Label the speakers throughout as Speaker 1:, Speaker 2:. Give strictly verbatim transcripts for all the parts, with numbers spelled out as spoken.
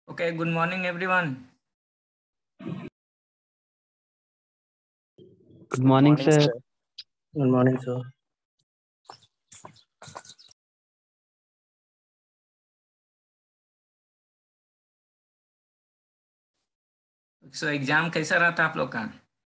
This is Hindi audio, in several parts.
Speaker 1: Okay, good morning, everyone.
Speaker 2: Good morning,
Speaker 3: Good morning,
Speaker 2: sir.
Speaker 3: sir.
Speaker 4: Good morning, sir.
Speaker 1: So exam कैसा रहा था आप लोग का?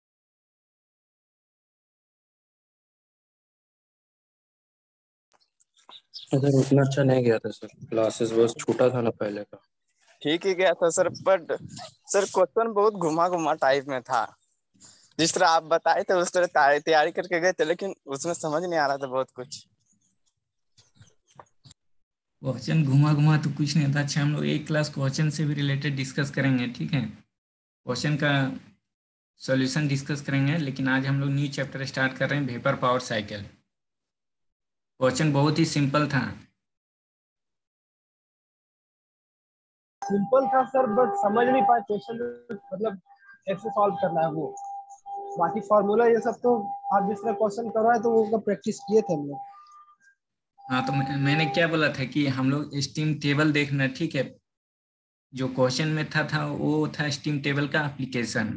Speaker 4: सर उतना अच्छा नहीं गया था सर। क्लासेस बस छूटा था ना पहले का।
Speaker 3: ठीक ही गया था सर, बट सर क्वेश्चन बहुत घुमा घुमा टाइप में था। जिस तरह आप बताए थे उस तरह तैयारी तैयारी करके गए थे, लेकिन उसमें समझ नहीं आ रहा था बहुत कुछ।
Speaker 1: क्वेश्चन घुमा घुमा तो कुछ नहीं था। अच्छा, हम लोग एक क्लास क्वेश्चन से भी रिलेटेड डिस्कस करेंगे, ठीक है? क्वेश्चन का सॉल्यूशन डिस्कस करेंगे, लेकिन आज हम लोग न्यू चैप्टर स्टार्ट कर रहे हैं, वेपर पावर साइकिल। क्वेश्चन बहुत ही सिंपल था।
Speaker 5: सिंपल था सर, बट समझ नहीं पाए क्वेश्चन, मतलब कैसे सॉल्व करना है वो। बाकी फॉर्मूला ये सब तो आप जिस तरह क्वेश्चन करवाए तो वो प्रैक्टिस किए थे हम लोग।
Speaker 1: हाँ, तो मैं, मैंने क्या बोला था कि हम लोग स्टीम टेबल देखना, ठीक है? जो क्वेश्चन में था था वो था स्टीम टेबल का एप्लीकेशन।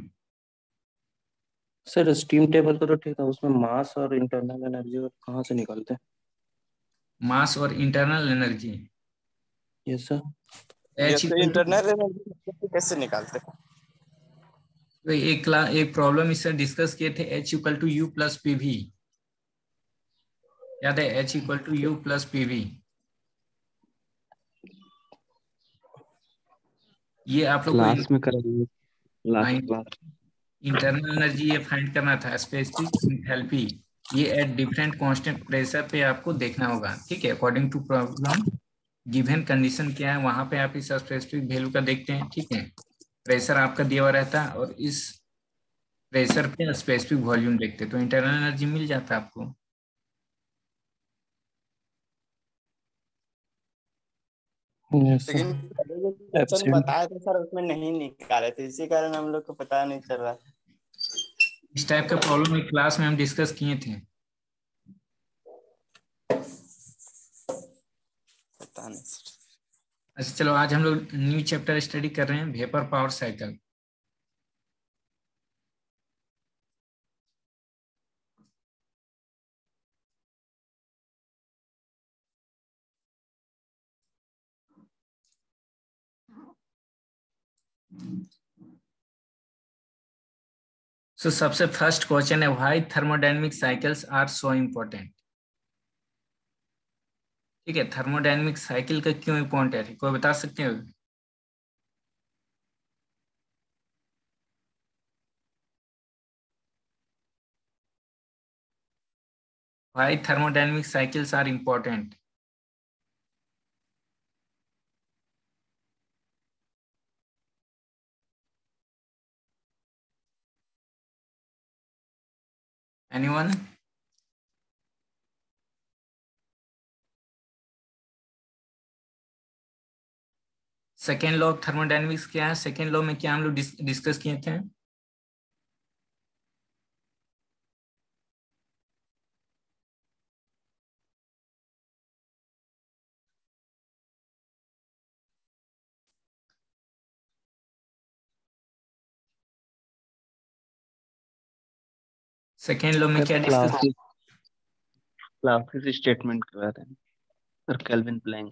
Speaker 4: सर स्टीम टेबल का तो ठीक था, उसमें मास और इंटरनल एनर्जी कहाँ से निकालते हैं?
Speaker 1: मास और इंटरनल एनर्जी।
Speaker 4: Yes sir.
Speaker 3: ये
Speaker 1: एच
Speaker 3: तो
Speaker 1: इक्वल टू,
Speaker 3: इंटरनल एनर्जी कैसे निकालते हैं?
Speaker 1: तो एक क्ला- एक प्रॉब्लम इससे डिस्कस किए थे, H equal to U plus P V. याद है? H equal to U plus P V. ये आप लोग को
Speaker 2: क्लास में करेंगे, लास्ट क्लास।
Speaker 1: इंटरनल एनर्जी ये फाइंड करना था, स्पेसिफिक इंथैल्पी। ये एट डिफरेंट कांस्टेंट प्रेशर पे आपको देखना होगा, ठीक है? According to problem given condition क्या है वहां पे आप इस स्पेसिफिक वैल्यू का देखते हैं, ठीक है? प्रेशर आपका दिया हुआ रहता है और इस प्रेशर पे स्पेसिफिक वॉल्यूम देखते हैं, तो इंटरनल एनर्जी मिल जाता है आपको।
Speaker 4: यस
Speaker 3: लेकिन
Speaker 4: सर।
Speaker 3: Question
Speaker 4: absent.
Speaker 3: बताया था सर, उसमें नहीं निकाले थे, इसी कारण हम लोग को पता नहीं चल रहा था।
Speaker 1: इस टाइप का प्रॉब्लम एक क्लास में हम डिस्कस किए थे।
Speaker 3: पता नहीं सर।
Speaker 1: अच्छा चलो, आज हम लोग न्यू चैप्टर स्टडी कर रहे हैं, वेपर पावर साइकिल। सो सबसे फर्स्ट क्वेश्चन है, why thermodynamic cycles are so important. ठीक है, थर्मोडायनेमिक साइकिल का क्यों इम्पोर्टेंट है, कोई बता सकते हो? Why thermodynamic cycles are important? Anyone? Second law of thermodynamics क्या है? सेकेंड लॉ में क्या हम लोग डिस्कस किए थे? सेकेंड लॉ में क्या डिस्कस?
Speaker 2: क्लासिक क्लासिक स्टेटमेंट करवा रहे हैं sir, Kelvin Planck.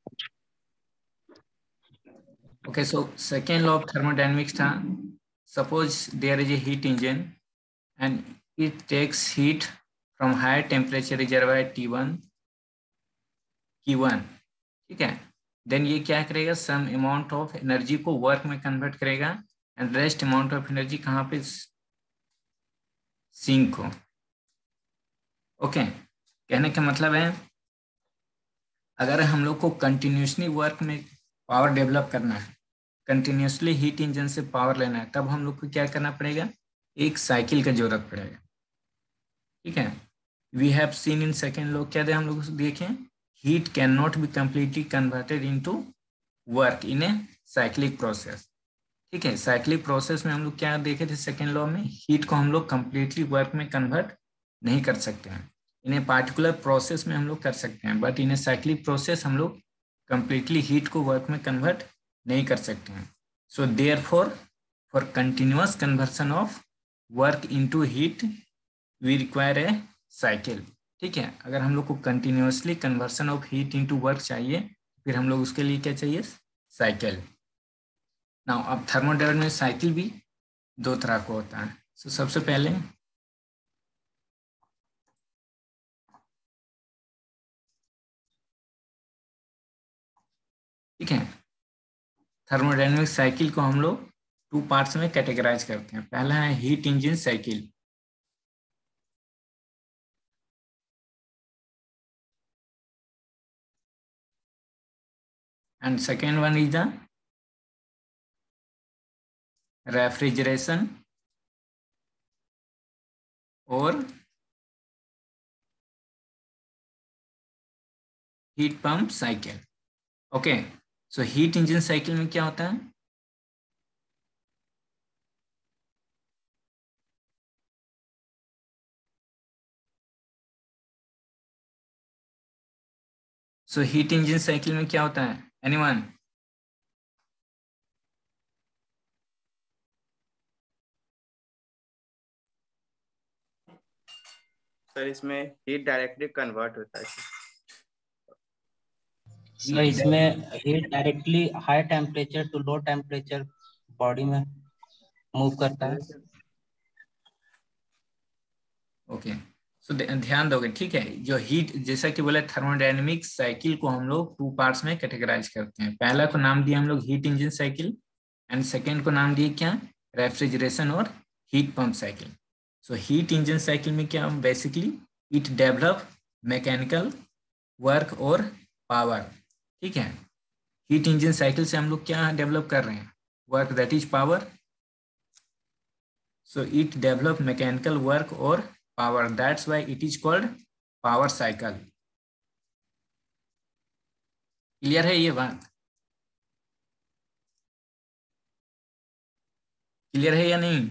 Speaker 1: Okay, so second law of thermodynamics था, suppose there is a heat engine and it takes heat from higher temperature reservoir T one Q one, ठीक है? देन ये क्या करेगा, सम अमाउंट ऑफ एनर्जी को वर्क में कन्वर्ट करेगा and rest amount of energy कहाँ पे, सिंक को। ओके, कहने का मतलब है अगर हम लोग को कंटिन्यूसली वर्क में पावर डेवलप करना है, कंटिन्यूसली हीट इंजन से पावर लेना है, तब हम लोग को क्या करना पड़ेगा, एक साइकिल का जरूरत पड़ेगा, ठीक है? We have seen in second law, क्या दे हम लोग देखें, heat can not be completely converted into work in a cyclic process, ठीक है? साइक्लिक प्रोसेस में हम लोग क्या देखे थे सेकेंड लॉ में, हीट को हम लोग कंप्लीटली वर्क में कन्वर्ट नहीं कर सकते हैं। इन ए पार्टिकुलर प्रोसेस में हम लोग कर सकते हैं, but in a cyclic process हम लोग कंप्लीटली हीट को वर्क में कन्वर्ट नहीं कर सकते हैं। So therefore for continuous conversion of work into heat we require a cycle. ठीक है, अगर हम लोग को continuously conversion of heat into work चाहिए, फिर हम लोग उसके लिए क्या चाहिए, साइकिल। नाउ अब थर्मोडायनामिक साइकिल भी दो तरह का होता है। सो so, सबसे पहले ठीक है, थर्मोडायनामिक साइकिल को हम लोग टू पार्ट्स में कैटेगराइज करते हैं। पहला है heat engine cycle, and second one is the refrigeration और heat pump cycle. Okay, so heat engine cycle में क्या होता है, सो हीट इंजन साइकिल में क्या होता है, एनीवन?
Speaker 3: सर इसमें हीट डायरेक्टली कन्वर्ट होता है।
Speaker 4: सर इसमें heat directly high temperature to low temperature body में मूव करता है।
Speaker 1: ओके, सो ध्यान दोगे, ठीक है। जो हीट, जैसा कि बोले, थर्मोडायनेमिक साइकिल को हम लोग टू पार्ट्स में कैटेगराइज करते हैं। पहला को नाम दिया हम लोग heat engine cycle, and second को नाम दिए क्या, रेफ्रिजरेशन और heat pump cycle. So heat engine cycle में क्या, basically it develop mechanical work और पावर। ठीक है, हीट इंजन साइकिल से हम लोग क्या डेवलप कर रहे हैं, work, that is power. So it develop mechanical work और power, that's why it is called power cycle. Clear है ये बात? क्लियर है या नहीं?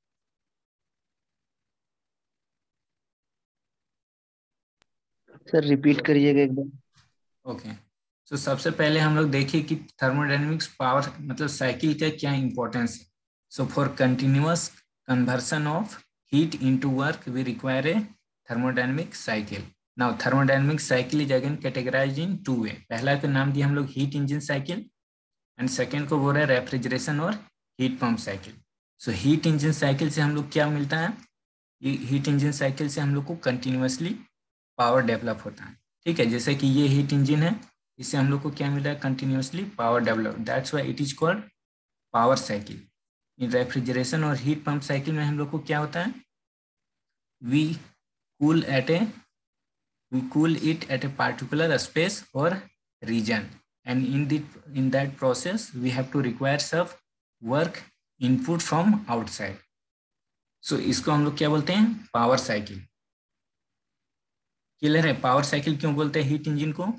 Speaker 2: सर रिपीट करिएगा एक बार।
Speaker 1: ओके, सो सबसे पहले हम लोग देखिए कि थर्मोडायनेमिक्स पावर मतलब साइकिल का क्या इंपॉर्टेंस है। So for continuous conversion of heat into work we require a thermodynamic cycle. Now thermodynamic cycle is again categorized in two way. पहला का नाम दिया हम लोग heat engine cycle, and second को बोल रहे हैं रेफ्रिजरेशन और heat pump cycle. So heat engine cycle से हम लोग क्या मिलता है, हीट इंजन साइकिल से हम लोग को कंटिन्यूअसली पावर डेवलप होता है। ठीक है, जैसे कि ये हीट इंजन है, इससे हम लोग को क्या मिला है, continuously power develop, that's why it is called power cycle. In refrigeration और हीट पंप साइकिल में हम लोग को क्या होता है, we cool at a we cool it at a particular space और region, and in the in that process we have to require सब work input from outside. So इसको हम लोग क्या बोलते हैं, पावर साइकिल। क्लियर है? पावर साइकिल क्यों बोलते हैं हीट इंजन को?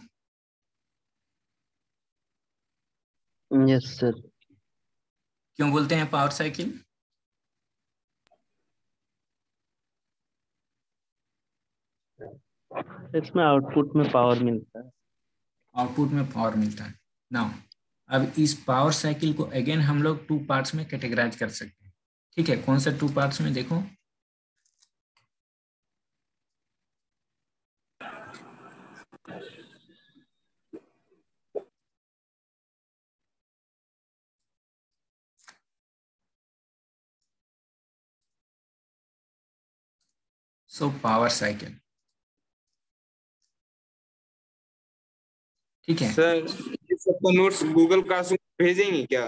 Speaker 2: Yes sir.
Speaker 1: क्यों बोलते हैं पावर साइकिल?
Speaker 2: इसमें आउटपुट में पावर मिलता है।
Speaker 1: आउटपुट में पावर मिलता है। नाउ अब इस पावर साइकिल को अगेन हम लोग टू पार्ट्स में कैटेगराइज कर सकते हैं। ठीक है, कौन सा टू पार्ट्स में, देखो सो पावर साइकिल। ठीक है
Speaker 6: सर ये सबका नोट्स गूगल क्लासरूम भेजेंगे क्या?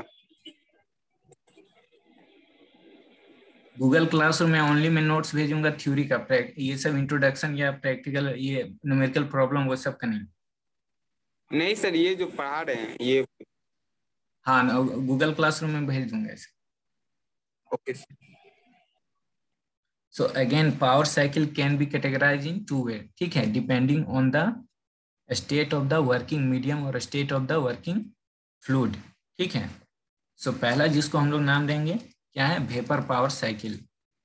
Speaker 1: गूगल क्लासरूम में ओनली मैं नोट्स भेजूंगा थ्योरी का, ये सब इंट्रोडक्शन या प्रैक्टिकल, ये न्यूमेरिकल प्रॉब्लम वो सब का नहीं।
Speaker 6: नहीं सर, ये जो पढ़ा रहे हैं ये।
Speaker 1: हाँ, गूगल क्लासरूम में भेज दूंगा इसे।
Speaker 6: Okay sir.
Speaker 1: So again, power cycle can be categorized in two way. ठीक है, depending on the state of the working medium और state of the working fluid. ठीक है, so पहला जिसको हम लोग नाम देंगे क्या है, vapour power cycle.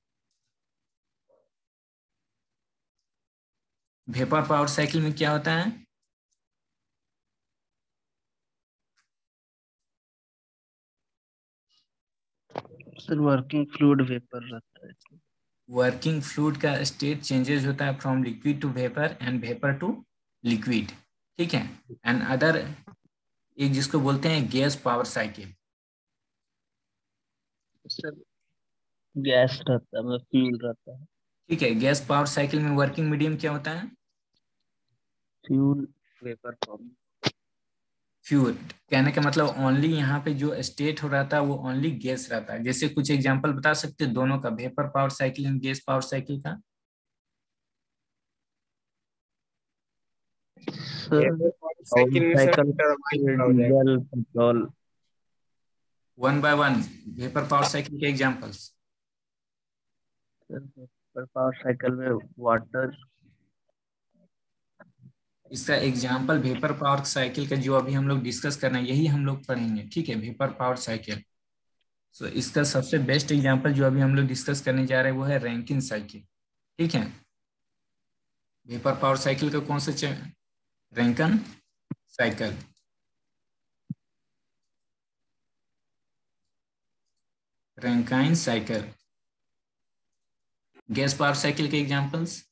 Speaker 1: Vapour power cycle में क्या होता है,
Speaker 2: सर वर्किंग फ्लूइड वेपर रहता है।
Speaker 1: वर्किंग फ्लूइड का स्टेट चेंजेस होता है from liquid to vapour and vapour to liquid, ठीक है। एंड अदर एक जिसको बोलते हैं gas power cycle.
Speaker 2: Sir gas रहता है, मतलब फ्यूल रहता है।
Speaker 1: ठीक है, गैस पावर साइकिल में वर्किंग मीडियम क्या होता है?
Speaker 2: Fuel vapour form.
Speaker 1: फ्यूल, कहने का मतलब ओनली यहाँ पे जो स्टेट हो रहता है वो ओनली गैस रहता है। जैसे कुछ एग्जांपल बता सकते हैं दोनों का, vapour power cycle and gas power cycle का?
Speaker 2: सर
Speaker 6: साइकिल में सर
Speaker 2: साइकिल
Speaker 6: टरबाइन हो जाएगा।
Speaker 2: Diesel petrol.
Speaker 1: One by one vapour power cycle के एग्जांपल्स।
Speaker 2: सर पावर साइकिल में वाटर।
Speaker 1: इसका एग्जांपल वेपर पावर साइकिल का जो अभी हम लोग डिस्कस कर रहे हैं यही हम लोग पढ़ेंगे, ठीक है, वेपर पावर साइकिल। सो इसका सबसे बेस्ट एग्जांपल जो अभी हम लोग डिस्कस करने जा रहे हैं वो है रैंकिन साइकिल, ठीक है। वेपर पावर साइकिल का कौन सा? Rankine cycle. Rankine cycle. Gas power cycle के examples?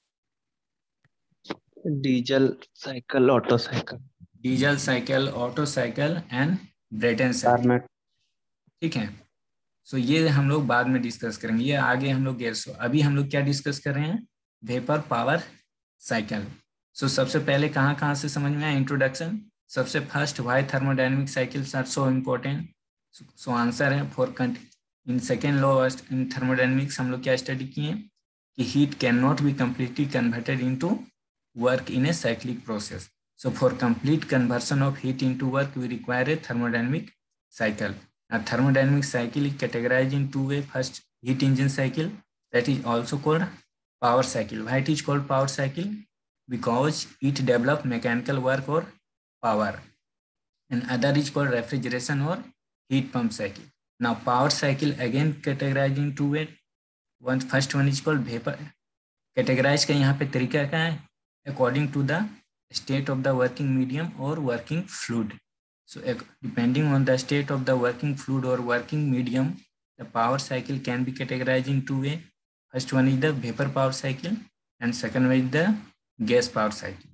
Speaker 2: Diesel cycle, Otto cycle.
Speaker 1: Diesel cycle, Otto cycle and Brayton cycle,
Speaker 2: Carnot.
Speaker 1: ठीक है। सो ये हम लोग बाद में डिस्कस करेंगे, ये आगे हम लोग गैस। अभी हम लोग क्या डिस्कस कर रहे हैं? Vapour power cycle. सो सबसे पहले कहाँ कहाँ से समझ में आया? इंट्रोडक्शन। सबसे first, why thermodynamic cycles are so important. So answer है for in second law in thermodynamics हम लोग क्या स्टडी किए कि heat can not be completely converted into work in a cyclic process. So for complete conversion of heat into work, we require a thermodynamic cycle. A thermodynamic cycle is categorized in two ways. First, heat engine cycle, that is also called power cycle. Why it is called power cycle? Because it develops mechanical work or power. And other is called refrigeration or heat pump cycle. Now power cycle again categorized in two ways. One first one is called vapor. Categorize का यहाँ पे तरीका क्या है? According to the state of the working medium or working fluid. So depending on the state of the working fluid or working medium, the power cycle can be categorized in two ways. First one is the vapor power cycle and second one is the gas power cycle.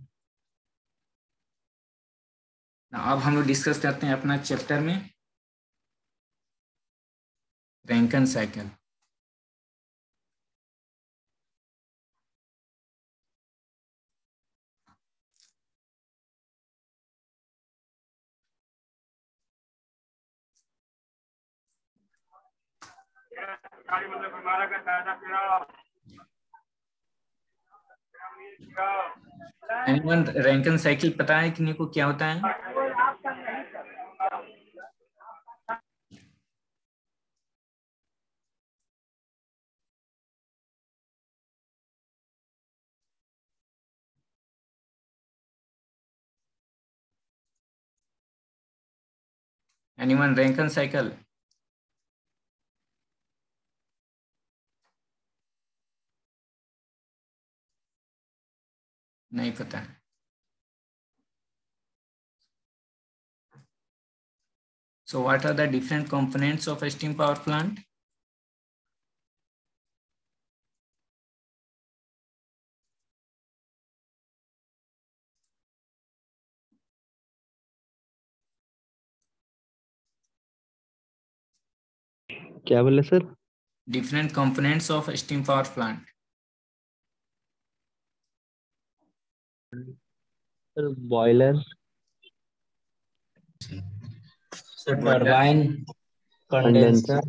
Speaker 1: Now अब हम लोग डिस्कस करते हैं अपना चैप्टर में Rankine cycle. Anyone Rankine cycle पता है किन्हीं को क्या होता है? Anyone Rankine cycle? नहीं पता है। So what are the different components of a steam power plant?
Speaker 2: क्या बोले सर?
Speaker 1: Different components of a steam power plant.
Speaker 2: Sir boiler.
Speaker 4: So turbine, condenser,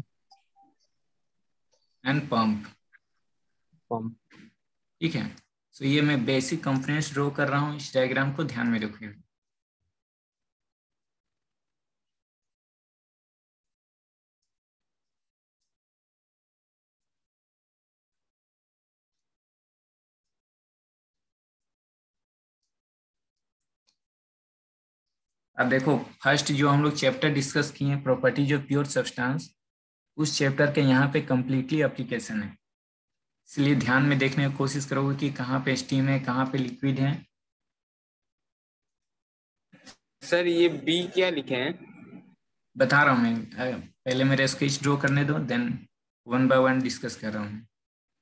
Speaker 1: and pump.
Speaker 2: Pump.
Speaker 1: ठीक है। So ये मैं बेसिक कंपोनेंट्स ड्रॉ कर रहा हूँ, इस डायग्राम को ध्यान में रखिए। अब देखो फर्स्ट जो हम लोग चैप्टर डिस्कस किए हैं प्रॉपर्टीज ऑफ प्योर सब्सटेंस, उस चैप्टर के यहाँ पे कंप्लीटली एप्लीकेशन है, इसलिए ध्यान में देखने की कोशिश करोगे कि कहाँ पे स्टीम है कहाँ पे लिक्विड है।
Speaker 6: सर ये बी क्या लिखे हैं?
Speaker 1: बता रहा हूँ मैं, पहले मेरे स्केच ड्रॉ करने दो, then one by one discuss कर रहा हूँ।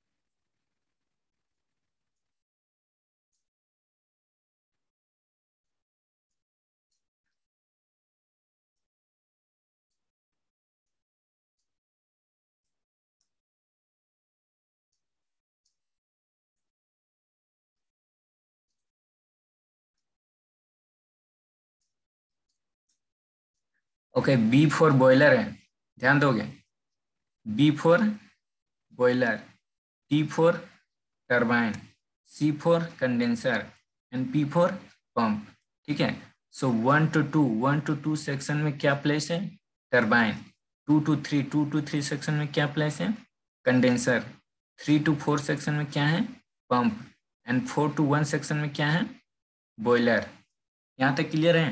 Speaker 1: ओके, बी फॉर बॉयलर है, ध्यान दोगे। B for boiler, T for turbine, C for condenser and P for pump. ठीक है, so one to two one to two section में क्या प्लेस है? Turbine. Two to three two to three section में क्या प्लेस है? Condenser. Three to four section में क्या है? Pump. And four to one section में क्या है? बॉयलर। यहाँ तक क्लियर है?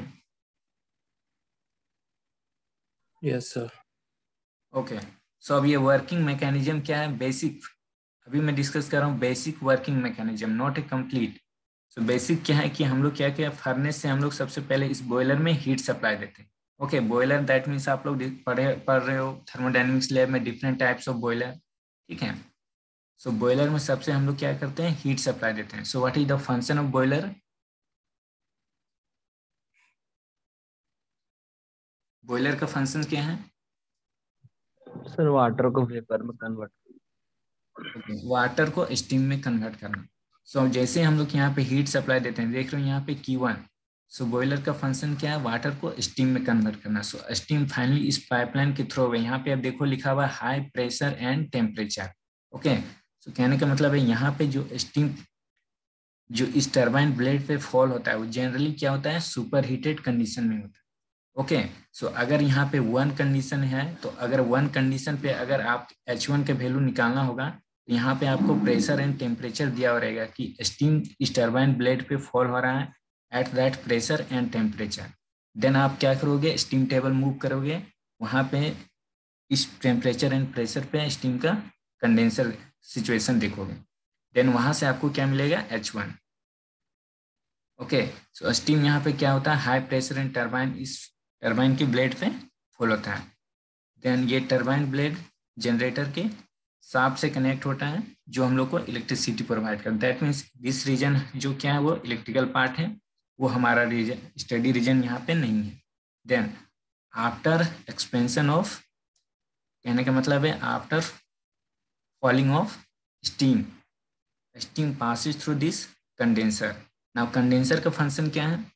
Speaker 7: Yes sir.
Speaker 1: ओके, सो अब ये वर्किंग मैकेनिज्म क्या है? बेसिक, अभी मैं डिस्कस कर रहा हूँ basic working mechanism, not a complete. So basic क्या है कि हम लोग क्या किया, फर्नेस से हम लोग सबसे पहले इस बॉयलर में हीट सप्लाई देते हैं। ओके, बॉयलर दैट मीन्स आप लोग पढ़े पढ़ रहे हो थर्मोडायनेमिक्स लैब में, डिफरेंट टाइप्स ऑफ बॉयलर। ठीक है, सो बॉयलर में सबसे हम लोग क्या करते हैं, हीट सप्लाई देते हैं। So what is the function of boiler? Boiler का फंक्शन क्या है?
Speaker 2: सर वाटर को वेपर में कन्वर्ट।
Speaker 1: वाटर को स्टीम में कन्वर्ट करना। सो so, जैसे हम लोग यहाँ पे हीट सप्लाई देते हैं, देख रहे हो यहाँ पे की वन। सो बॉयलर का फंक्शन क्या है? वाटर को स्टीम में कन्वर्ट करना। सो so, स्टीम फाइनली इस पाइपलाइन के थ्रू है। यहाँ पे अब देखो लिखा हुआ है high pressure and temperature. Okay, so कहने का मतलब है यहाँ पे जो स्टीम जो इस टरबाइन ब्लेड पे फॉल होता है वो जनरली क्या होता है? सुपर हीटेड कंडीशन में होता है। ओके, सो अगर यहाँ पे वन कंडीशन है, तो अगर वन कंडीशन पे अगर आप एच वन के वैल्यू निकालना होगा, तो यहाँ पे आपको प्रेशर एंड टेम्परेचर दिया हो रहेगा कि स्टीम इस टरबाइन ब्लेड पे फॉल हो रहा है at that pressure and temperature. Then आप क्या करोगे? स्टीम टेबल मूव करोगे, वहाँ पे इस टेम्परेचर एंड प्रेशर पे स्टीम का कंडेंसर सिचुएशन देखोगे। देन वहाँ से आपको क्या मिलेगा? H one. Okay, so steam यहाँ पे क्या होता है? हाई प्रेशर एंड टरबाइन इस टरबाइन की ब्लेड पे फॉल होता है। देन ये टरबाइन ब्लेड जनरेटर के शाफ्ट से कनेक्ट होता है, जो हम लोग को इलेक्ट्रिसिटी प्रोवाइड करता है। दैट मीन्स दिस रीजन जो क्या है वो इलेक्ट्रिकल पार्ट है, वो हमारा रीजन स्टडी रीजन यहाँ पे नहीं है। देन आफ्टर एक्सपेंशन ऑफ, कहने का मतलब है after falling of steam, steam passes through this condenser. Now condenser का फंक्शन क्या है?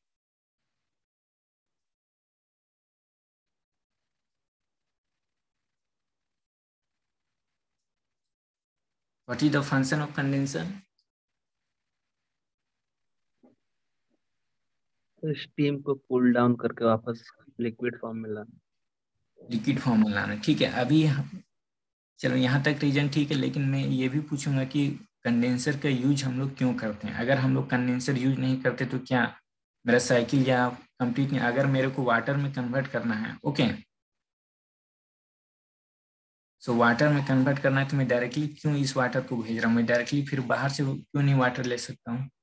Speaker 1: What is the function of condenser?
Speaker 2: Steam को कूल डाउन करके वापस लिक्विड फॉर्म में लाना।
Speaker 1: लिक्विड फॉर्म में लाना। ठीक है, अभी चलो यहाँ तक रीजन ठीक है, लेकिन मैं ये भी पूछूंगा कि कंडेंसर का यूज हम लोग क्यों करते हैं? अगर हम लोग कंडेंसर यूज नहीं करते तो क्या मेरा साइकिल या कंप्लीट नहीं? अगर मेरे को वाटर में कन्वर्ट करना है, ओके, सो वाटर में कन्वर्ट करना है, तो मैं डायरेक्टली क्यों इस वाटर को भेज रहा हूँ? मैं डायरेक्टली फिर बाहर से क्यों नहीं वाटर ले सकता हूँ?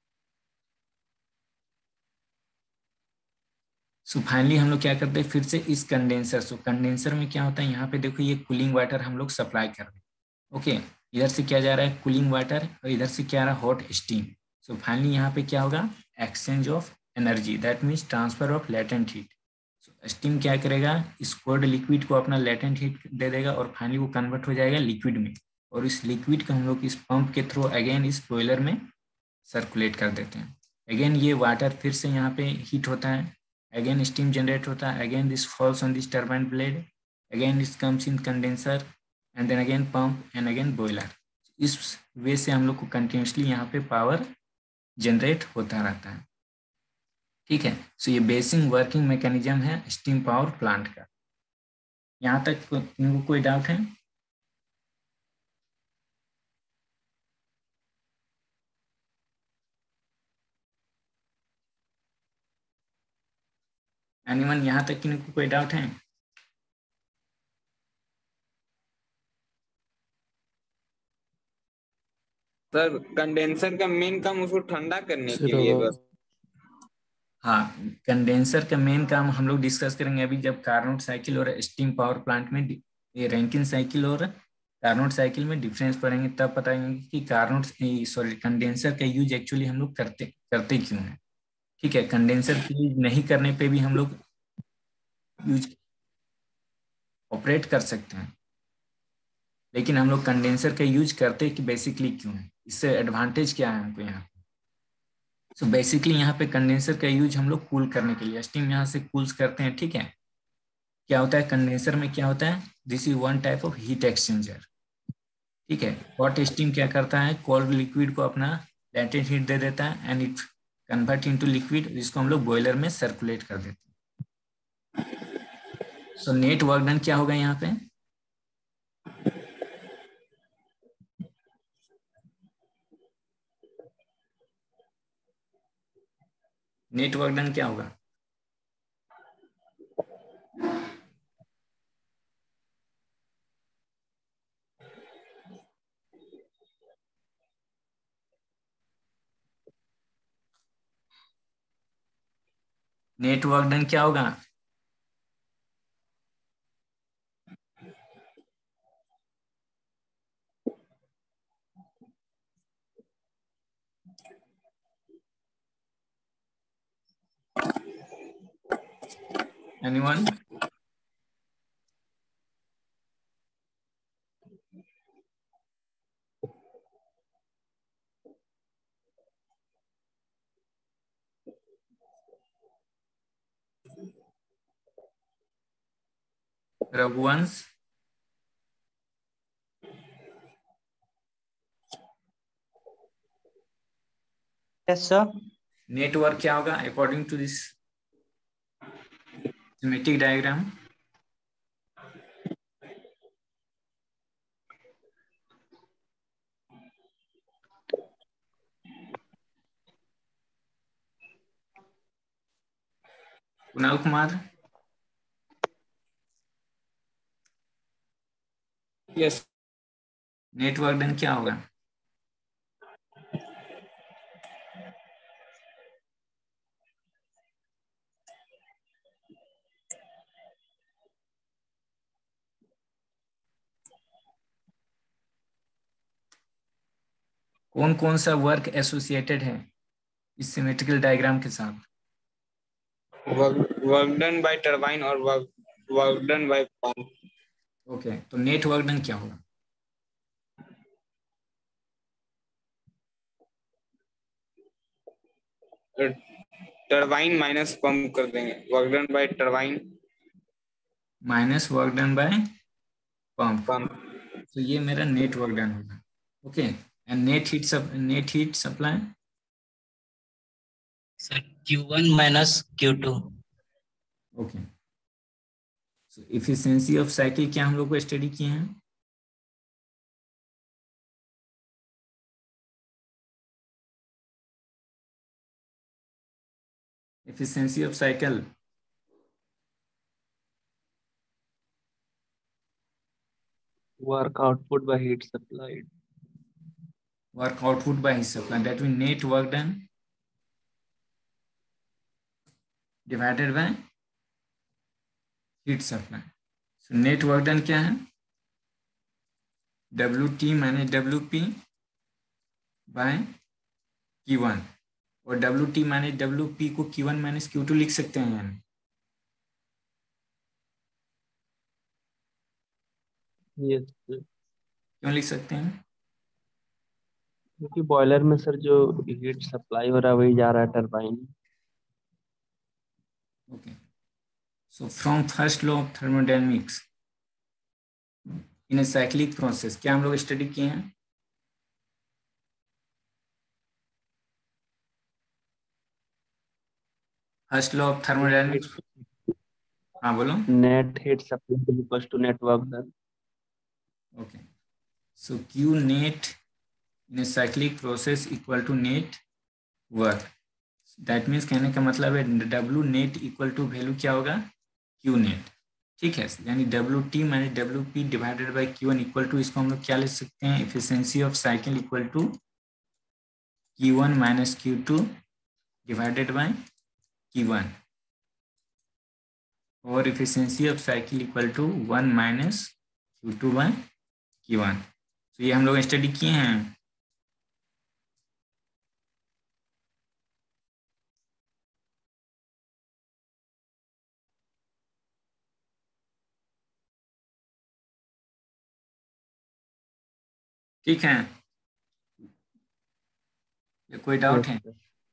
Speaker 1: सो फाइनली हम लोग क्या करते हैं, फिर से इस कंडेंसर, सो कंडेंसर में क्या होता है, यहाँ पे देखो ये कूलिंग वाटर हम लोग सप्लाई कर रहे हैं। ओके, इधर से क्या जा रहा है? कूलिंग वाटर, और इधर से क्या आ रहा है? Hot steam. सो फाइनली यहाँ पे क्या होगा? Exchange of energy, that means transfer of latent heat. So steam क्या करेगा? इस कोल्ड लिक्विड को अपना लेटेंट हीट दे देगा, और फाइनली वो कन्वर्ट हो जाएगा लिक्विड में, और इस लिक्विड को हम लोग इस पंप के थ्रू अगेन इस बॉयलर में सर्कुलेट कर देते हैं। अगेन ये वाटर फिर से यहाँ पे हीट होता है, again steam generate होता है, again this falls on this turbine blade, again this comes in condenser and then again pump and again boiler। इस वे से हम लोग को कंटिन्यूसली यहाँ पे पावर जनरेट होता रहता है। ठीक है, सो ये बेसिक वर्किंग मैकेनिज्म है स्टीम पावर प्लांट का। यहाँ तक को, इनको कोई डाउट है? एनीवन यहाँ तक किनको कोई डाउट है?
Speaker 6: सर कंडेंसर का मेन काम उसको ठंडा करने के
Speaker 7: सर
Speaker 6: लिए बस।
Speaker 1: हाँ, कंडेंसर का मेन काम हम लोग डिस्कस करेंगे अभी, जब कार्नोट साइकिल और स्टीम पावर प्लांट में ये रैंकिन साइकिल और कार्नोट साइकिल में डिफरेंस पढ़ेंगे, तब बताएंगे कि कार्नोट सॉरी कंडेंसर का यूज एक्चुअली हम लोग करते करते क्यों है। ठीक है, कंडेंसर का यूज नहीं करने पे भी हम लोग यूज ऑपरेट कर सकते हैं, लेकिन हम लोग कंडेंसर का यूज करते कि बेसिकली क्यों है, इससे एडवांटेज क्या है हमको यहाँ। सो बेसिकली यहाँ पे कंडेंसर का यूज हम लोग कूल करने के लिए, स्टीम यहाँ से कूल्स करते हैं। ठीक है, क्या होता है कंडेंसर में, क्या होता है, this is one type of heat exchanger. ठीक है, हॉट स्टीम क्या करता है, कोल्ड लिक्विड को अपना लैटेंट हीट दे देता है and it convert into liquid, जिसको हम लोग बॉयलर में सर्कुलेट कर देते हैं। सो नेट वर्क डन क्या होगा यहाँ पे, नेट वर्क डन क्या होगा, नेट वर्क डन क्या होगा, anyone? Raghuvansh?
Speaker 4: Yes sir.
Speaker 1: Net work क्या होगा according to this schematic diagram? Kunal Kumar?
Speaker 6: Yes.
Speaker 1: Net work done क्या होगा, कौन कौन सा वर्क एसोसिएटेड है इस सिमेट्रिकल डायग्राम के साथ?
Speaker 6: वर्क डन बाय टरबाइन और work work done by pump.
Speaker 1: Okay, तो नेट वर्क डन क्या होगा,
Speaker 6: टरबाइन माइनस पंप कर देंगे, work done by turbine
Speaker 1: minus work done by pump.
Speaker 6: Pump.
Speaker 1: तो ये मेरा नेट वर्क डन होगा। ओके, एंड नेट हीट सब net heat supply
Speaker 4: sir Q one minus Q two.
Speaker 1: Okay, so efficiency of cycle क्या हम लोग को स्टडी किए हैं, efficiency of cycle,
Speaker 2: work output by heat supplied,
Speaker 1: work output by heat supply, that means net work done divided by heat supply. So net work done क्या है, W T minus W P by Q one, और W T minus W P को Q one minus Q two लिख सकते हैं यानी,
Speaker 2: yes,
Speaker 1: क्यों लिख सकते हैं,
Speaker 2: क्योंकि बॉयलर में सर जो हीट सप्लाई हो रहा है वही जा रहा है turbine.
Speaker 1: Okay, so from first law of thermodynamics in a cyclic process क्या हम लोग स्टडी किए हैं, फर्स्ट लॉ ऑफ थर्मोडायनेमिक्स, हाँ बोलो।
Speaker 2: Net heat supply equals to net work done.
Speaker 1: Okay, so Q net in a cyclic process equal to net work, that means कहने का मतलब है W net equal to value क्या होगा Q net। ठीक है, यानी W T minus W P divided by Q one equal to, इसको हम लोग क्या लिख सकते हैं, efficiency of cycle equal to Q one minus Q two divided by Q one और efficiency of cycle equal to one minus Q two by Q one. तो ये हम लोग स्टडी किए हैं। ठीक है, ये कोई डाउट है?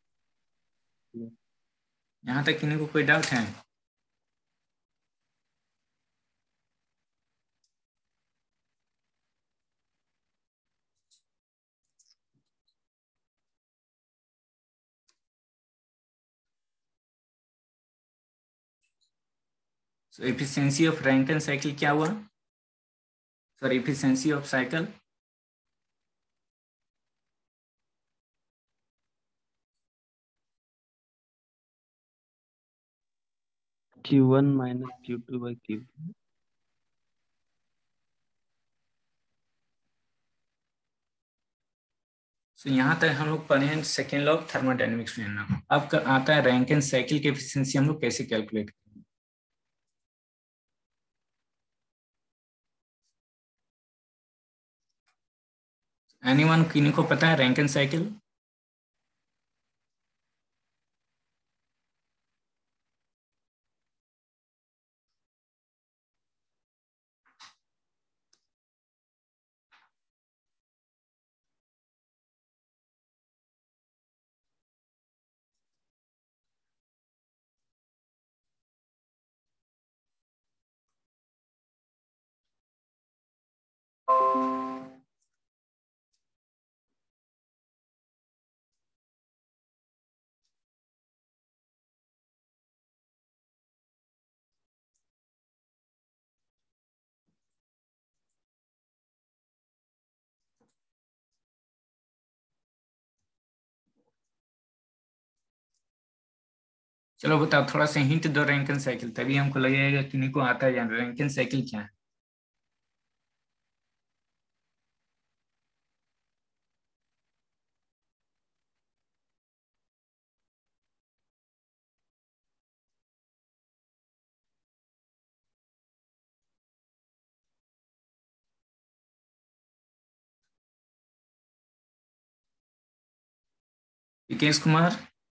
Speaker 1: यहाँ तक किन्हीं को कोई डाउट है? So efficiency of Rankine cycle क्या हुआ? Sorry, efficiency of cycle
Speaker 2: Q one minus Q two by Q.
Speaker 1: So यहाँ तक हम लोग पढ़े हैं सेकेंड लॉ ऑफ थर्मोडायनेमिक्स में ना। अब आता है रैंकिन साइकिल की एफिशिएंसी हम लोग कैसे कैलकुलेट करेंगे। एनीवन, किन्हीं को पता है रैंकिन साइकिल? चलो बताओ, थोड़ा सा हिंट दो रैंकिन साइकिल, तभी हमको लगेगा किन्हीं को आता है या रैंकिन साइकिल क्या है। विकेश कुमार?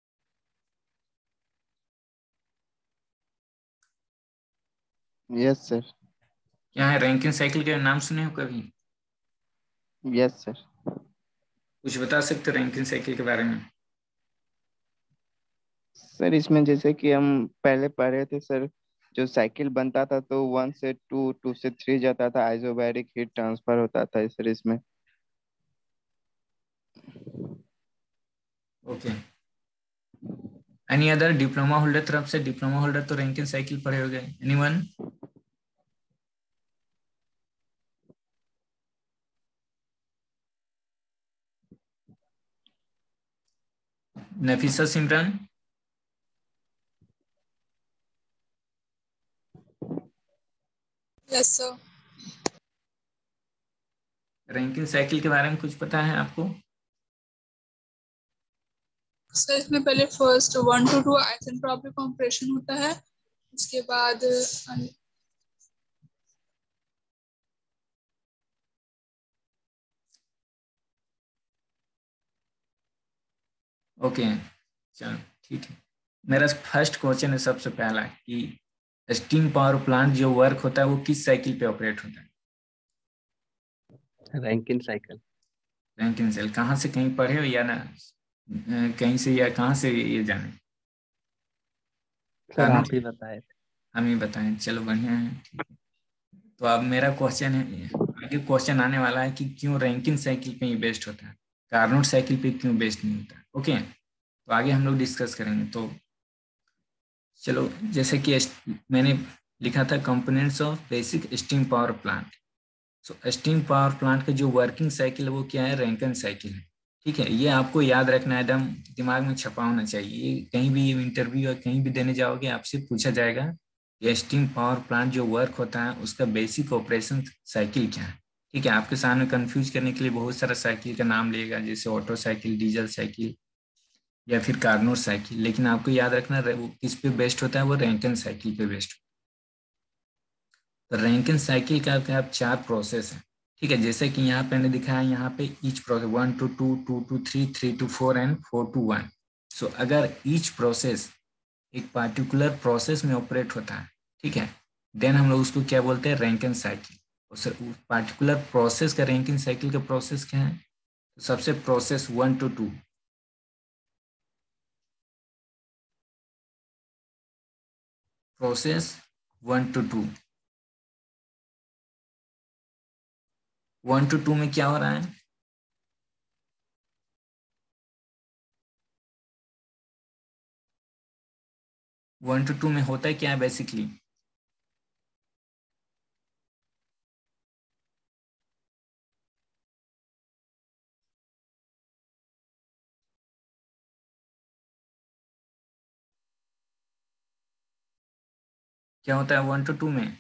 Speaker 3: Yes sir.
Speaker 1: क्या है रैंकिन साइकिल के नाम सुने हो कभी?
Speaker 3: Yes sir.
Speaker 1: कुछ बता सकते हो रैंकिन साइकिल के बारे में?
Speaker 3: सर इसमें जैसे कि हम पहले पढ़े थे सर, जो साइकिल बनता था तो वन से टू, टू से थ्री जाता था, आइसोबैरिक हीट ट्रांसफर होता था सर इसमें।
Speaker 1: Okay, any other diploma holder तरफ से? डिप्लोमा होल्डर तो रैंकिन साइकिल पढ़े हो गए। Anyone? Nafisa, Simran?
Speaker 8: Yes sir.
Speaker 1: Rankine cycle के बारे में कुछ पता है आपको?
Speaker 8: सर इसमें पहले first one to two isentropic compression होता है, उसके बाद
Speaker 1: ओके, चलो ठीक है। मेरा फर्स्ट क्वेश्चन है सबसे पहला कि स्टीम पावर प्लांट जो वर्क होता है वो किस साइकिल पे ऑपरेट होता है?
Speaker 2: Rankine cycle.
Speaker 1: रैंकिन साइकिल कहाँ से कहीं पढ़े हो या ना कहीं से, या कहाँ से ये जाने?
Speaker 2: सर आप ही बताए।
Speaker 1: हम ही बताएं, चलो बढ़िया है, ठीक है। तो अब मेरा क्वेश्चन है, आगे क्वेश्चन आने वाला है कि क्यों रैंकिन साइकिल पे ही बेस्ट होता है, कार्नोट साइकिल पे क्यों बेस्ट नहीं होता। ओके, तो आगे हम लोग डिस्कस करेंगे। तो चलो, जैसे कि मैंने लिखा था components of basic steam power plant. So steam power plant का जो वर्किंग साइकिल है वो क्या है? रैंकिन साइकिल है। ठीक है, ये आपको याद रखना है, एकदम दिमाग में छपा होना चाहिए। कहीं भी इंटरव्यू या कहीं भी देने जाओगे आपसे पूछा जाएगा कि स्टीम पावर प्लांट जो वर्क होता है उसका बेसिक ऑपरेशन साइकिल क्या है। ठीक है, आपके सामने कंफ्यूज करने के लिए बहुत सारा साइकिल का नाम लेगा, जैसे ऑटो साइकिल, डीजल साइकिल, या फिर कार्नोट साइकिल, लेकिन आपको याद रखना वो किस पे बेस्ड होता है, वो रैंकिन साइकिल पे बेस्ड। तो रैंकिन साइकिल का क्या आप चार प्रोसेस है, ठीक है, जैसे कि यहाँ पे मैंने दिखाया, यहाँ पे each process one to two, two to three, three to four and four to one. So अगर ईच प्रोसेस एक पार्टिकुलर प्रोसेस में ऑपरेट होता है, ठीक है, देन हम लोग उसको क्या बोलते हैं, रैंकिन साइकिल। उस पार्टिकुलर प्रोसेस का रैंकिन साइकिल का प्रोसेस क्या है, तो सबसे process one to two, process one to two, one to two में क्या हो रहा है, वन टू टू में होता है क्या है बेसिकली, क्या होता है वन टू टू में,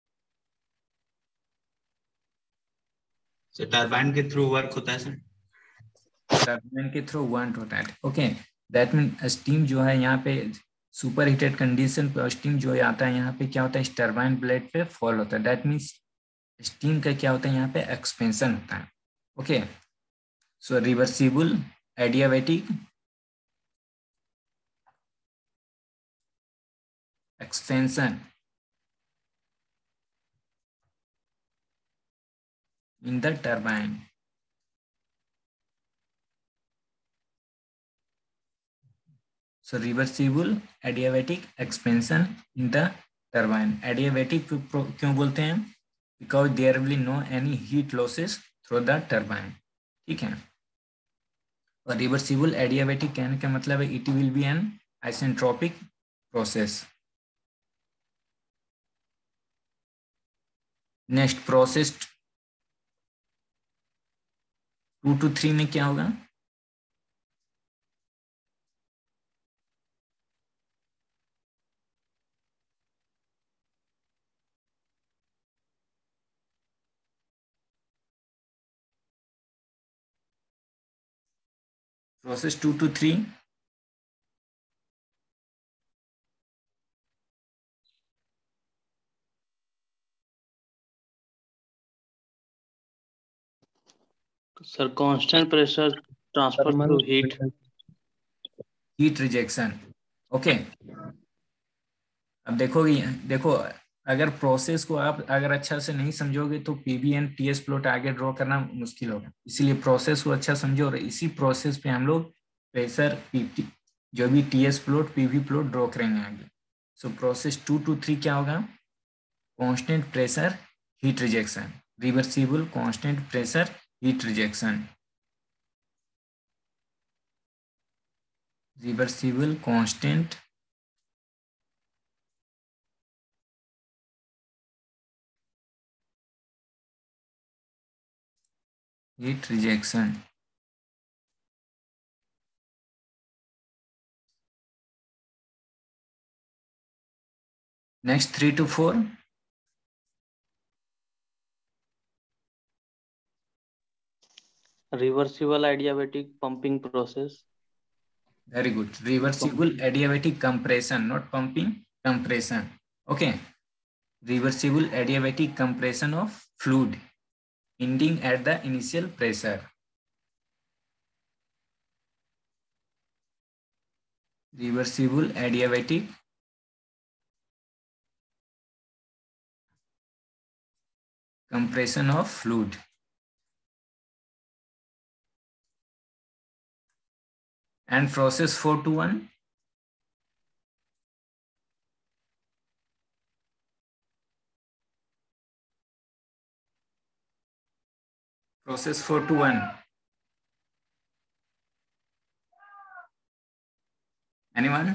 Speaker 4: टरबाइन के थ्रू वर्क होता है सर।
Speaker 1: टरबाइन के थ्रू वर्क होता है, ओके। दैट मीन स्टीम जो है यहाँ पे सुपर हीटेड कंडीशन पे स्टीम जो आता है यहाँ पे क्या होता है, टरबाइन ब्लेड पे फॉल होता है। दैट मीन्स स्टीम का क्या होता है यहाँ पे, एक्सपेंशन होता है, okay. So reversible adiabatic expansion in the turbine. So reversible adiabatic expansion in the turbine. Adiabatic क्यों बोलते हैं, because there will be no any heat losses through the turbine, ठीक है। और रिवर्सिबल एडियाबैटिक कहने का मतलब है it will be an isentropic process. Next process two to three में क्या होगा, process two to three
Speaker 7: sir constant pressure transfer through heat,
Speaker 1: heat rejection, okay. अब देखो देखो अगर प्रोसेस को आप अगर अच्छा से नहीं समझोगे तो पीवी एंड टीएस प्लॉट आगे ड्रॉ करना मुश्किल होगा, इसीलिए प्रोसेस को अच्छा समझो और इसी प्रोसेस पे हम लोग प्रेशर पीटी जो भी TS plot PV plot draw करेंगे आगे। So process two to three क्या होगा, constant pressure heat rejection, reversible constant pressure heat rejection, reversible constant heat rejection. Next three to four.
Speaker 7: reversible adiabatic pumping process.
Speaker 1: Very good. Reversible adiabatic compression, not pumping, compression. Okay. Reversible adiabatic compression of fluid ending at the initial pressure. Reversible adiabatic compression of fluid. And process four to one. Process four to one. Anyone?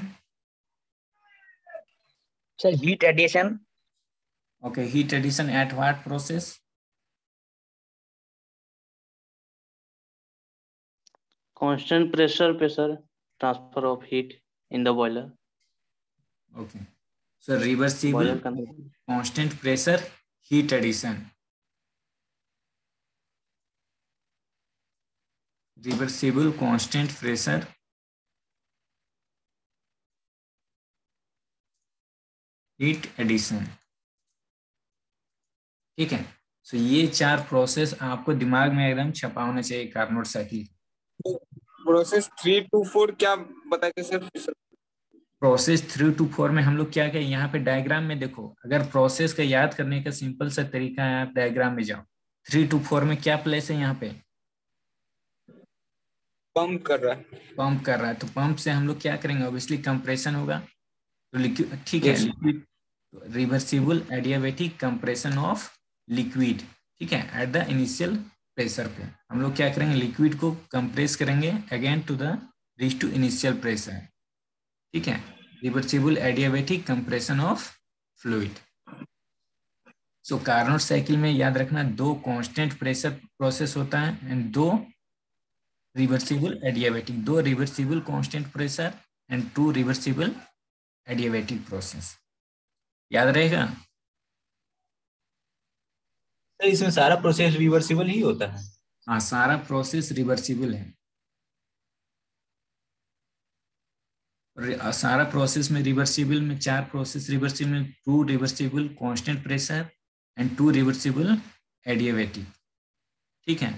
Speaker 9: So heat addition.
Speaker 1: Okay, heat addition at what process?
Speaker 7: Constant pressure pressure transfer of heat in the boiler.
Speaker 1: Okay. So reversible constant pressure heat addition. Reversible constant pressure heat addition. ठीक है, सो ये चार प्रोसेस आपको दिमाग में एकदम छपा होना चाहिए Carnot cycle.
Speaker 6: Process three to four क्या बताए sir?
Speaker 1: Process three to four में हम लोग क्या क्या यहाँ पे डायग्राम में देखो, अगर प्रोसेस का याद करने का सिंपल सा तरीका है, आप डायग्राम में जाओ। थ्री टू फोर में क्या प्लेस है? यहाँ पे
Speaker 6: पंप कर रहा है।
Speaker 1: पंप कर रहा है, तो पंप से हम लोग क्या करेंगे? ऑब्वियसली कंप्रेशन होगा, तो लिक्विड, ठीक है, liquid reversible adiabatic compression of liquid. ठीक है, एट द इनिशियल प्रेशर पे हम लोग क्या करेंगे? लिक्विड को कंप्रेस करेंगे again to the reach to initial pressure. ठीक है, reversible adiabatic compression of fluid. So Carnot cycle में याद रखना दो कांस्टेंट प्रेशर प्रोसेस होता है एंड दो रिवर्सिबल एडियाबैटिक, दो reversible constant pressure and two reversible adiabatic process. याद रहेगा?
Speaker 4: तो इसमें सारा प्रोसेस रिवर्सिबल ही होता है?
Speaker 1: हाँ, सारा प्रोसेस रिवर्सिबल है, और सारा प्रोसेस में रिवर्सिबल में चार प्रोसेस रिवर्सिबल में two reversible constant pressure and two reversible adiabatic. ठीक है,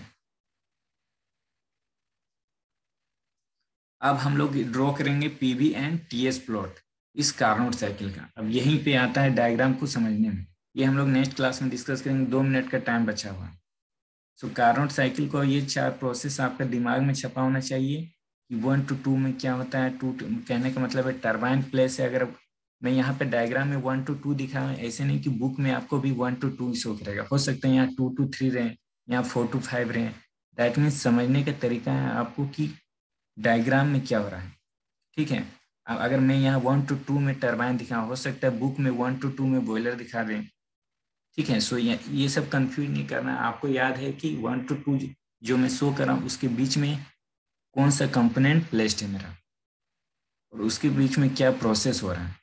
Speaker 1: अब हम लोग ड्रॉ करेंगे पीवी एंड टीएस प्लॉट इस कार्नोट साइकिल का। अब यहीं पे आता है डायग्राम को समझने में, ये हम लोग नेक्स्ट क्लास में डिस्कस करेंगे, दो मिनट का टाइम बचा हुआ। सो कार्नोट साइकिल को ये चार प्रोसेस आपका दिमाग में छपा होना चाहिए कि वन टू टू में क्या होता है। टू कहने का मतलब है टरबाइन प्लेस है। अगर मैं यहाँ पे डायग्राम में वन टू टू दिखा हूँ, ऐसे नहीं कि बुक में आपको भी वन टू टू शो करेगा, हो सकता है यहाँ टू टू थ्री रहे, यहाँ फोर टू फाइव रहे। दैट मीन्स समझने का तरीका है आपको कि डायग्राम में क्या हो रहा है। ठीक है, अब अगर मैं यहाँ वन टू टू में टरबाइन दिखाऊँ, हो सकता है बुक में वन टू टू में बॉयलर दिखा दें। ठीक है, सो ये ये सब कंफ्यूज नहीं करना है, आपको याद है कि वन टू टू जो मैं शो कर रहा हूँ उसके बीच में कौन सा कंपोनेंट प्लेस्ड है मेरा, और उसके बीच में क्या प्रोसेस हो रहा है।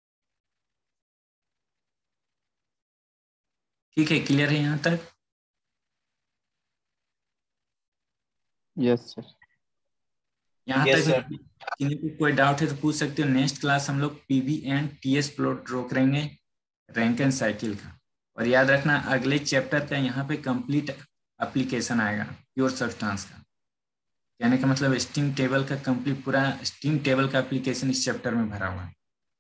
Speaker 1: ठीक है, क्लियर है यहाँ तक?
Speaker 2: Yes sir.
Speaker 1: यहाँ
Speaker 4: Yes,
Speaker 1: तक किसी को कोई डाउट है तो पूछ सकते हो। नेक्स्ट क्लास हम लोग PV and TS plot draw करेंगे रैंकिन साइकिल का, और याद रखना अगले चैप्टर का यहाँ पे कंप्लीट एप्लीकेशन आएगा प्योर सब्सटेंस का। कहने का मतलब स्टीम टेबल का कंप्लीट पूरा स्टीम टेबल का एप्लीकेशन इस चैप्टर में भरा हुआ है।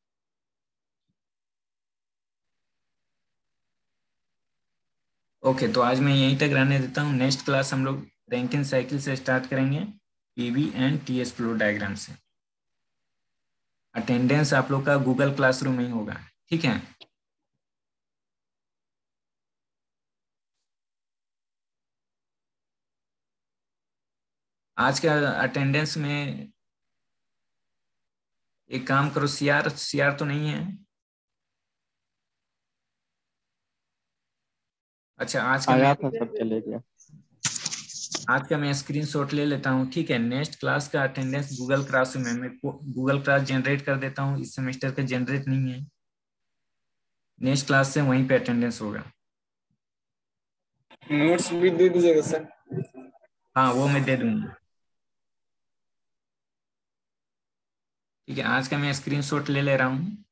Speaker 1: ओके, तो आज मैं यहीं तक रहने देता हूँ। नेक्स्ट क्लास हम लोग रैंकिन साइकिल से स्टार्ट करेंगे, PV and TS flow diagram से। अटेंडेंस आप लोग का गूगल क्लासरूम में ही होगा। ठीक है, आज का अटेंडेंस में एक काम करो, सीआर सीआर तो नहीं है? अच्छा, आज का
Speaker 2: आया
Speaker 1: मैं
Speaker 2: था, सब चले गया।
Speaker 1: आज का मैं स्क्रीनशॉट ले लेता हूँ। ठीक है, नेक्स्ट क्लास का अटेंडेंस गूगल क्लासरूम में मैं गूगल क्लास जनरेट कर देता हूँ। इस सेमेस्टर का जनरेट नहीं है, नेक्स्ट क्लास से वहीं पे अटेंडेंस होगा।
Speaker 6: नोट्स भी दे दीजिएगा सर।
Speaker 1: हाँ, वो मैं दे दूंगा। ठीक है, आज का मैं स्क्रीनशॉट ले ले रहा हूँ।